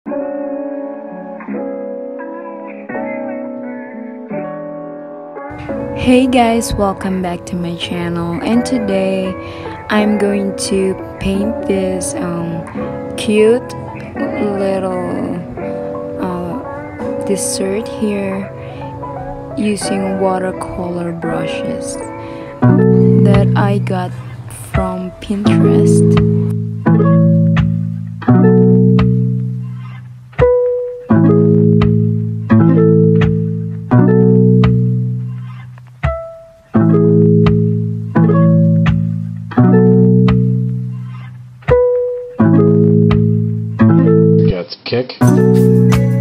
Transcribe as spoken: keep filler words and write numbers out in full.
Hey guys, welcome back to my channel, and today I'm going to paint this um, cute little uh, dessert here using watercolor brushes that I got from Pinterest. Got the kick.